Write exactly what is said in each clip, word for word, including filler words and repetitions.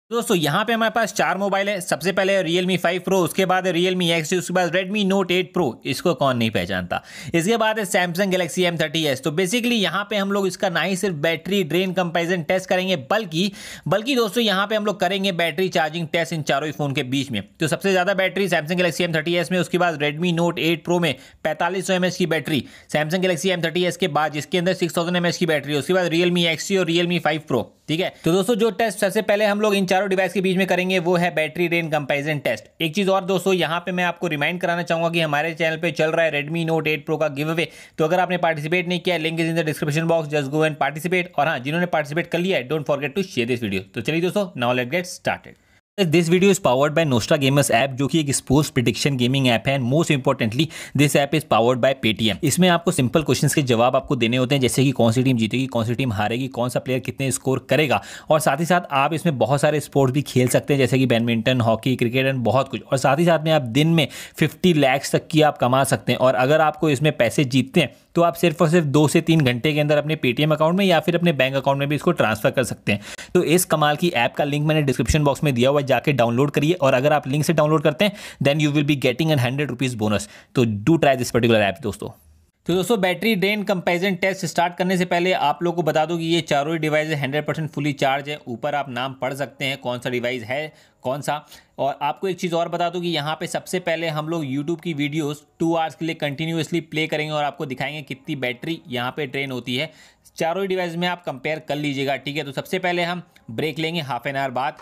दोस्तों यहाँ पे हमारे पास चार मोबाइल है। सबसे पहले Realme फाइव Pro, उसके बाद है Realme एक्स टी, उसके बाद Redmi Note एट Pro, इसको कौन नहीं पहचानता। इसके बाद है Samsung Galaxy M thirty S. तो बेसिकली यहाँ पे हम लोग इसका ना ही सिर्फ बैटरी ड्रेन कंपैरिजन टेस्ट करेंगे, बल्कि बल्कि दोस्तों यहाँ पे हम लोग करेंगे बैटरी चार्जिंग टेस्ट इन चारों ही फोन के बीच में। तो सबसे ज्यादा battery Samsung Galaxy M thirty S में, उसके बाद Redmi Note एट Pro में पैंतालीस सौ एम एच की battery, Samsung Galaxy M thirty S के बाद जिसके अंदर सिक्स थाउजेंड एम एच की बैटरी, उसके बाद Realme एक्स टी और Realme फाइव Pro। ठीक है, तो दोस्तों जो टेस्ट सबसे पहले हम लोग इन चारों डिवाइस के बीच में करेंगे वो है बैटरी ड्रेन कंपैरिजन टेस्ट। एक चीज और दोस्तों यहाँ पे मैं आपको रिमाइंड कराना चाहूंगा कि हमारे चैनल पे चल रहा है Redmi Note एट Pro का गिव अवे। तो अगर आपने पार्टिसिपेट नहीं किया, link is in the description box, just go and participate. और हाँ, जिन्होंने पार्टिसिपेट कर लिया है, don't forget to share this video. तो चलिए दोस्तों, now let's get started. This video is powered by Nostra Gamers app, जो कि एक स्पोर्ट्स प्रिडिक्शन गेमिंग ऐप है। And most importantly this app is powered by Paytm. इसमें आपको simple questions के जवाब आपको देने होते हैं, जैसे कि कौन सी टीम जीतेगी, कौन सी टीम हारेगी, कौन सा प्लेयर कितने स्कोर करेगा। और साथ ही साथ आप इसमें बहुत सारे स्पोर्ट्स भी खेल सकते हैं, जैसे कि बैडमिंटन, हॉकी, क्रिकेट एंड बहुत कुछ। और साथ ही साथ में आप दिन में फिफ्टी लैक्स तक की आप कमा सकते हैं। और अगर आपको इसमें पैसे जीतते हैं तो आप सिर्फ और सिर्फ दो से तीन घंटे के अंदर अपने पेटीएम अकाउंट में या फिर अपने बैंक अकाउंट में भी इसको ट्रांसफर कर सकते हैं। तो इस कमाल की ऐप का लिंक मैंने डिस्क्रिप्शन बॉक्स में दिया हुआ है, जाके डाउनलोड करिए। और अगर आप लिंक से डाउनलोड करते हैं then you will be getting an hundred rupees bonus. तो do try this particular app दोस्तों। तो दोस्तों battery drain comparison test start करने से पहले आप लोगों को बता दूं कि ये चारों ही device hundred percent fully charge है। ऊपर आप नाम पढ़ सकते हैं कौन सा डिवाइस है कौन सा। और आपको एक चीज़ और बता दूं कि यहाँ पे सबसे पहले हम लोग यूट्यूब की वीडियोस टू आवर्स के लिए कंटिन्यूसली प्ले करेंगे और आपको दिखाएंगे कितनी बैटरी यहाँ पे ड्रेन होती है। चारों ही डिवाइस में आप कंपेयर कर लीजिएगा, ठीक है। तो सबसे पहले हम ब्रेक लेंगे हाफ एन आवर बाद।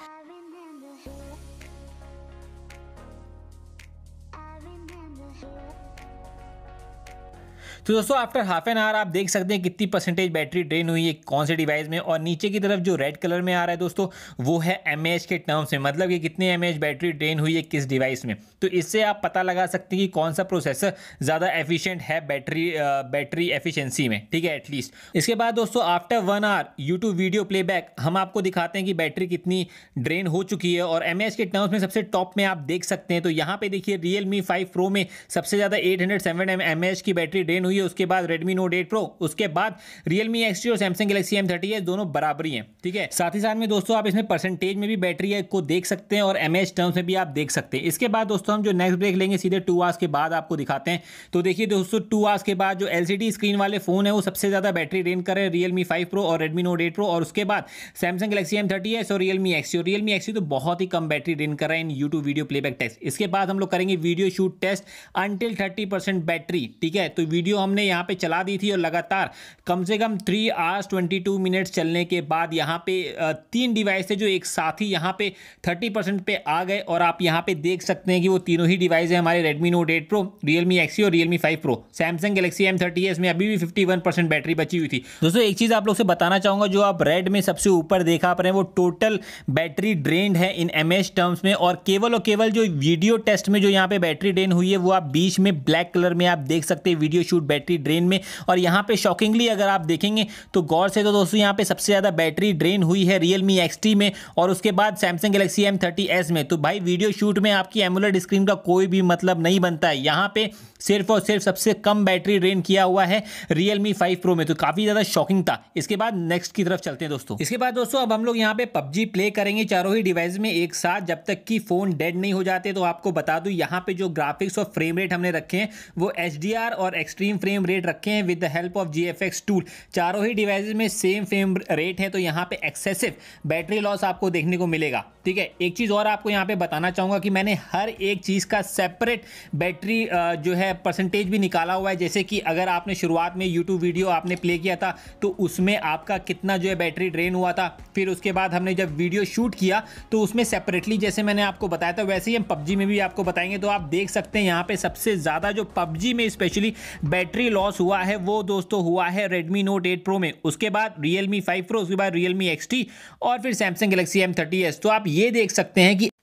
तो दोस्तों आफ्टर हाफ एन आवर आप देख सकते हैं कितनी परसेंटेज बैटरी ड्रेन हुई है कौन से डिवाइस में। और नीचे की तरफ जो रेड कलर में आ रहा है दोस्तों, वो है एमएएच के टर्म्स में, मतलब कि कितने एमएएच बैटरी ड्रेन हुई है किस डिवाइस में। तो इससे आप पता लगा सकते हैं कि कौन सा प्रोसेसर ज़्यादा एफिशिएंट है बैटरी बैटरी एफिशिएंसी में, ठीक है, एटलीस्ट। इसके बाद दोस्तों after one hour YouTube video playback हम आपको दिखाते हैं कि बैटरी कितनी ड्रेन हो चुकी है। और एमएएच के टर्म्स में सबसे टॉप में आप देख सकते हैं। तो यहाँ पे देखिए Realme फाइव Pro में सबसे ज़्यादा एट हंड्रेड सेवन एमएएच की बैटरी ड्रेन हुई है। उसके बाद Redmi Note एट Pro, उसके बाद Realme एक्स टी और Samsung Galaxy M thirty S दोनों बराबरी हैं, ठीक है। साथ ही साथ में दोस्तों आप इसमें परसेंटेज में भी बैटरी को देख सकते हैं और एमएएच टर्म्स में भी आप देख सकते हैं। इसके बाद दोस्तों हम जो नेक्स्ट ब्रेक लेंगे सीधे टू आवर्स के बाद आपको दिखाते हैं। तो देखिए दोस्तों टू आवर्स के बाद जो एलसीडी स्क्रीन वाले फोन है वो सबसे ज्यादा बैटरी ड्रेन कर रहे हैं, Realme फाइव Pro और Redmi Note एट Pro। और उसके बाद Samsung Galaxy M thirty S और Realme एक्स टी। और Realme एक्स टी तो बहुत ही कम बैटरी ड्रेन कर रहा है in YouTube video playback test. इसके बाद हम लोग करेंगे video shoot test until thirty percent battery, ठीक है। तो वीडियो हमने यहाँ पे चला दी थी और लगातार कम से कम three hours twenty two minutes चलने के बाद यहाँ पे तीन डिवाइस है जो एक साथ ही यहाँ पे थर्टी परसेंट पे आ गए। और आप यहाँ पे देख सकते हैं कि वो तीनों ही डिवाइस है हमारे Redmi Note eight Pro, Realme X T और Realme five Pro। Samsung Galaxy M thirty S में अभी भी फिफ्टी वन परसेंट बैटरी बची हुई थी। दोस्तों एक चीज आप लोग से बताना चाहूंगा, जो आप रेड में सबसे ऊपर देखा आप रहे हैं वो टोटल बैटरी ड्रेन है इन एमएएच टर्म्स में। और केवल और केवल जो वीडियो टेस्ट में जो यहाँ पे बैटरी ड्रेन हुई है वो आप बीच में ब्लैक कलर में आप देख सकते हैं वीडियो शूट बैटरी ड्रेन में। और यहाँ पे शॉकिंगली अगर आप देखेंगे तो गौर से तो दोस्तों यहाँ पे सबसे ज्यादा बैटरी ड्रेन हुई है Realme एक्स टी में और उसके बाद Samsung Galaxy M thirty S में। तो भाई वीडियो शूट में आपकी एमुलेट स्क्रीन का कोई भी मतलब नहीं बनता है। यहाँ पे सिर्फ और सिर्फ सबसे कम बैटरी ड्रेन किया हुआ है Realme फाइव Pro में। तो काफी ज्यादा शॉकिंग था। इसके बाद नेक्स्ट की तरफ चलते हैं दोस्तों। इसके बाद दोस्तों अब हम लोग यहाँ पे पबजी प्ले करेंगे चारों ही डिवाइस में एक साथ, जब तक कि फोन डेड नहीं हो जाते। तो आपको बता दूं यहाँ पे जो ग्राफिक्स और फ्रेम रेट हमने रखे हैं वो एच डी आर और एक्सट्रीम फ्रेम रेट रखे हैं with the help of G F X tool. चारों ही डिवाइसेस में सेम फ्रेम रेट है, तो यहाँ पे एक्सेसिव बैटरी लॉस आपको देखने को मिलेगा, ठीक है। एक चीज और आपको यहाँ पे बताना चाहूंगा कि मैंने हर एक चीज का सेपरेट बैटरी जो है परसेंटेज भी निकाला हुआ है। जैसे कि अगर आपने शुरुआत में यूट्यूब वीडियो आपने प्ले किया था तो उसमें आपका कितना जो है बैटरी ड्रेन हुआ था, फिर उसके बाद हमने जब वीडियो शूट किया तो उसमें सेपरेटली जैसे मैंने आपको बताया था वैसे ही हम पबजी में भी आपको बताएंगे। तो आप देख सकते हैं यहाँ पे सबसे ज्यादा जो पबजी में स्पेशली बैटरी लॉस हुआ है वो दोस्तों हुआ है Redmi Note एट Pro में, उसके बाद Realme फाइव Pro, उसके बाद Realme एक्स टी और फिर Samsung Galaxy M thirty S. तो आप ये देख सकते हैं कि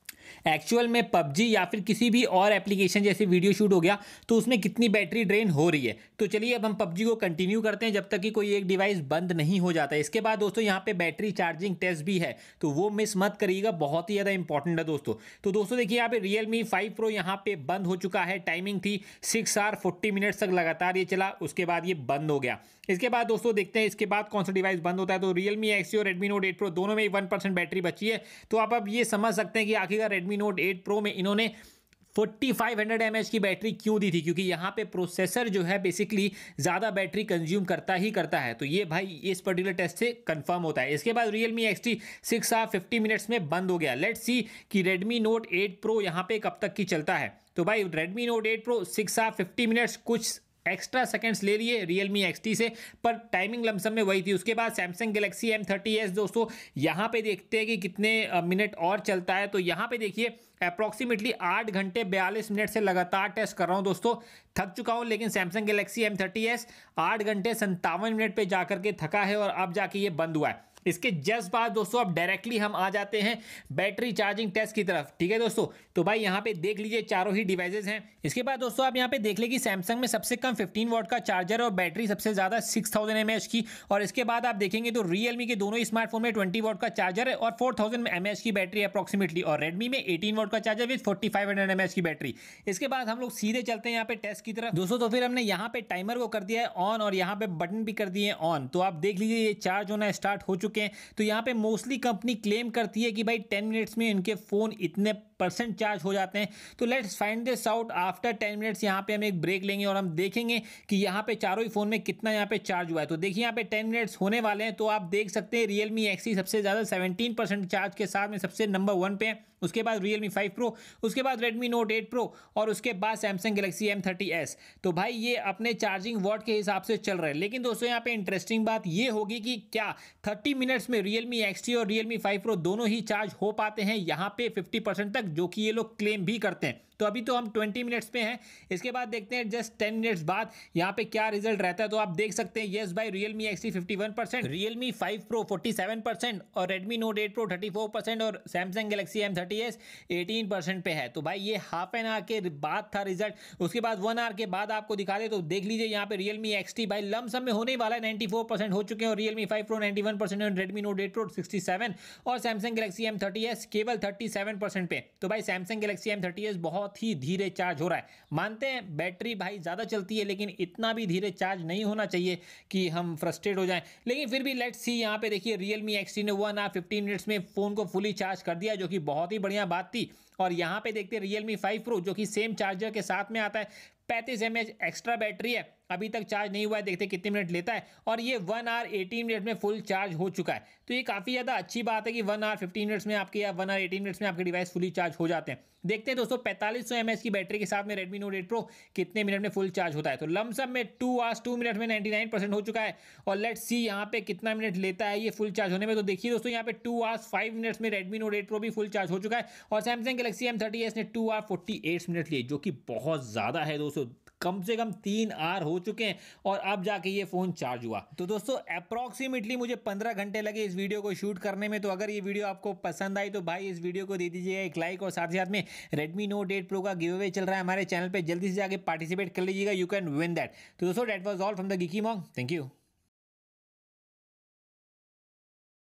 एक्चुअल में पबजी या फिर किसी भी और एप्लीकेशन जैसे वीडियो शूट हो गया तो उसमें कितनी बैटरी ड्रेन हो रही है। तो चलिए अब हम पबजी को कंटिन्यू करते हैं जब तक कि कोई एक डिवाइस बंद नहीं हो जाता। इसके बाद दोस्तों यहाँ पे बैटरी चार्जिंग टेस्ट भी है, तो वो मिस मत करिएगा, बहुत ही ज़्यादा इंपॉर्टेंट है दोस्तों। तो दोस्तों देखिए यहाँ पे Realme फाइव Pro यहाँ पे बंद हो चुका है। टाइमिंग थी सिक्स आवर फोर्टी मिनट्स तक लगातार ये चला, उसके बाद ये बंद हो गया। इसके बाद दोस्तों देखते हैं इसके बाद कौन सा डिवाइस बंद होता है। तो Realme एक्स टी और Redmi Note एट Pro दोनों में वन परसेंट बैटरी बची है। तो आप अब ये समझ सकते हैं कि आखिरकार Redmi Note एट Pro में इन्होंने forty five hundred M H की बैटरी क्यों दी थी, क्योंकि यहाँ पे प्रोसेसर जो है बेसिकली ज़्यादा बैटरी कंज्यूम करता ही करता है। तो ये भाई इस पर्टिकुलर टेस्ट से कंफर्म होता है। इसके बाद Realme X T six hour fifty minutes में बंद हो गया। लेट्स सी कि Redmi Note एट Pro यहाँ पे कब तक की चलता है। तो भाई Redmi Note eight Pro six hour fifty minutes कुछ एक्स्ट्रा सेकंड्स ले लिए Realme एक्स टी से, पर टाइमिंग लमसम में वही थी। उसके बाद Samsung Galaxy M thirty S दोस्तों यहाँ पे देखते हैं कि कितने मिनट और चलता है। तो यहाँ पे देखिए अप्रॉक्सीमेटली आठ घंटे बयालीस मिनट से लगातार टेस्ट कर रहा हूँ दोस्तों, थक चुका हूँ। लेकिन Samsung Galaxy M thirty S आठ घंटे संतावन मिनट पे जाकर के थका है और अब जाके ये बंद हुआ है। इसके जस्ट बाद दोस्तों अब डायरेक्टली हम आ जाते हैं बैटरी चार्जिंग टेस्ट की तरफ, ठीक है दोस्तों। तो भाई यहाँ पे देख लीजिए चारों ही डिवाइसेस हैं। इसके बाद दोस्तों आप यहाँ पे देख लीजिए कि सैमसंग में सबसे कम फिफ्टीन वॉट का चार्जर है और बैटरी सबसे ज़्यादा सिक्स थाउजेंड एम एच की। और इसके बाद आप देखेंगे तो Realme के दोनों ही स्मार्टफोन में ट्वेंटी वॉट का चार्जर है और फोर थाउजेंड एम एच की बैटरी अप्रॉक्सीमेटली, और Redmi में एटीन वॉट का charger with forty five hundred M H की बैटरी। इसके बाद हम लोग सीधे चलते हैं यहाँ पे टेस्ट की तरफ दोस्तों। तो फिर हमने यहाँ पे टाइमर को कर दिया है ऑन और यहाँ पे बटन भी कर दिए हैं ऑन। तो आप देख लीजिए ये चार्ज होना स्टार्ट हो चुके हैं। तो यहाँ पे मोस्टली कंपनी क्लेम करती है कि भाई टेन मिनट्स में इनके फोन इतने परसेंट चार्ज हो जाते हैं। तो let's find this out after ten minutes. यहाँ पे हम एक ब्रेक लेंगे और हम देखेंगे कि यहाँ पे चारों ही फोन में कितना यहाँ पे चार्ज हुआ है। तो देखिए यहाँ पे टेन मिनट्स होने वाले हैं। तो आप देख सकते हैं Realme एक्स टी सबसे ज़्यादा सेवनटीन परसेंट चार्ज के साथ में सबसे नंबर वन पे है। उसके बाद Realme फाइव Pro, उसके बाद Redmi Note एट Pro और उसके बाद Samsung Galaxy M thirty S. तो भाई ये अपने चार्जिंग वॉट के हिसाब से चल रहे हैं। लेकिन दोस्तों यहाँ पे इंटरेस्टिंग बात ये होगी कि क्या थर्टी मिनट्स में Realme एक्स टी और Realme फाइव Pro दोनों ही चार्ज हो पाते हैं यहाँ पे फिफ्टी परसेंट तक, जो कि ये लोग क्लेम भी करते हैं। तो अभी तो हम ट्वेंटी मिनट्स पे हैं। इसके बाद देखते हैं जस्ट टेन मिनट्स बाद यहाँ पे क्या रिजल्ट रहता है। तो आप देख सकते हैं yes by Realme X T fifty one percent, Realme five Pro forty seven percent और Redmi Note eight Pro thirty four percent और Samsung Galaxy M thirty S eighteen percent पे है। तो भाई ये हाफ एन आवर के बाद था रिजल्ट। उसके बाद वन आवर के बाद आपको दिखा दे तो देख लीजिए यहाँ पे Realme एक्स टी भाई लमसम में होने वाला है नाइंटी फोर परसेंट हो चुके हैं और Realme five Pro ninety one percent और Redmi Note eight Pro sixty seven और Samsung Galaxy M thirty S केवल थर्टी सेवन परसेंट पे। तो भाई Samsung Galaxy M thirty S बहुत ही धीरे चार्ज हो रहा है। मानते हैं बैटरी भाई ज़्यादा चलती है, लेकिन इतना भी धीरे चार्ज नहीं होना चाहिए कि हम फ्रस्ट्रेट हो जाएं। लेकिन फिर भी लेट्स सी यहाँ पे देखिए Realme एक्स टी ने वन आवर फिफ्टीन मिनट्स में फ़ोन को फुली चार्ज कर दिया, जो कि बहुत ही बढ़िया बात थी। और यहाँ पे देखते हैं Realme फाइव Pro जो कि सेम चार्जर के साथ में आता है, पैंतीस एम एच एक्स्ट्रा बैटरी है, अभी तक चार्ज नहीं हुआ है, देखते कितने मिनट लेता है। और ये वन आवर एटीन मिनट में फुल चार्ज हो चुका है। तो ये काफ़ी ज़्यादा अच्छी बात है कि वन आवर फिफ्टीन मिनट्स में आपके या वन आवर एटीन मिनट्स में आपके डिवाइस फुली चार्ज हो जाते हैं। देखते हैं दोस्तों पैंतालीस सौ एम एच की बैटरी के साथ में Redmi Note एट Pro कितने मिनट में फुल चार्ज होता है। तो लमसम में टू आवर्स टू मिनट में नाइंटी नाइन परसेंट हो चुका है। और लेट्स सी यहाँ पे कितना मिनट लेता है ये फुल चार्ज होने में। तो देखिए दोस्तों यहाँ पे टू आवर्स फाइव मिनट्स में Redmi Note एट Pro भी फुल चार्ज हो चुका है और Samsung Galaxy M thirty S ने two hour forty eight minute लिए, जो कि बहुत ज़्यादा है दोस्तों। कम से कम तीन आवर हो चुके हैं और अब जाके ये फ़ोन चार्ज हुआ। तो दोस्तों अप्रॉक्सीमेटली मुझे पंद्रह घंटे लगे इस वीडियो को शूट करने में। तो अगर ये वीडियो आपको पसंद आई तो भाई इस वीडियो को दे दीजिएगा एक लाइक और साथ ही साथ में Redmi Note एट Pro का गिव अवे चल रहा है हमारे चैनल पे, जल्दी से जाके पार्टिसिपेट कर लीजिएगा, यू कैन विन दैट। तो दोस्तों that was all from the Geeky Mong, thank you.